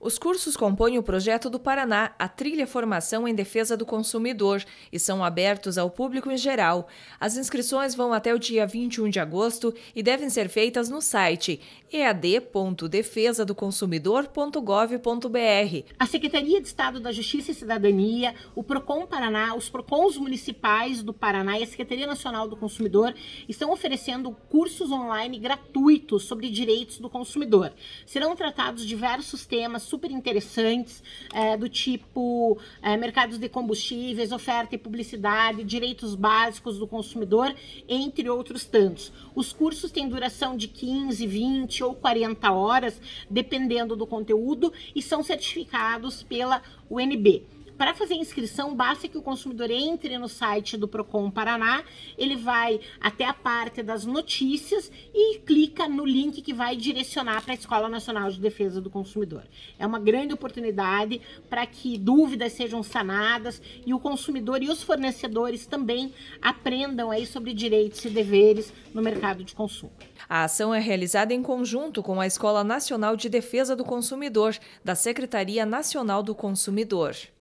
Os cursos compõem o projeto do Paraná, a Trilha Formação em Defesa do Consumidor, e são abertos ao público em geral. As inscrições vão até o dia 21 de agosto e devem ser feitas no site ead.defesadoconsumidor.gov.br. A Secretaria de Estado da Justiça e Cidadania, o PROCON Paraná, os PROCONs municipais do Paraná e a Secretaria Nacional do Consumidor estão oferecendo cursos online gratuitos sobre direitos do consumidor. Serão tratados diversos temas super interessantes, do tipo mercados de combustíveis, oferta e publicidade, direitos básicos do consumidor, entre outros tantos. Os cursos têm duração de 15, 20 ou 40 horas, dependendo do conteúdo, e são certificados pela UNB. Para fazer a inscrição, basta que o consumidor entre no site do PROCON Paraná, ele vai até a parte das notícias e clica no link que vai direcionar para a Escola Nacional de Defesa do Consumidor. É uma grande oportunidade para que dúvidas sejam sanadas e o consumidor e os fornecedores também aprendam aí sobre direitos e deveres no mercado de consumo. A ação é realizada em conjunto com a Escola Nacional de Defesa do Consumidor, da Secretaria Nacional do Consumidor.